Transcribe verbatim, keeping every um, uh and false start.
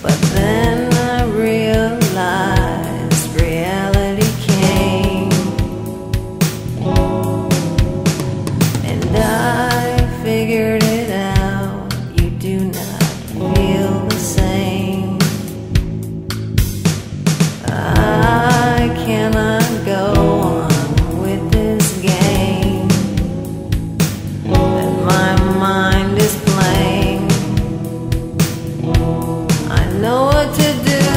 But then I realized reality came, and I figured it out. You do not feel the same. I cannot go on with this game that my mind is playing. I know what to do.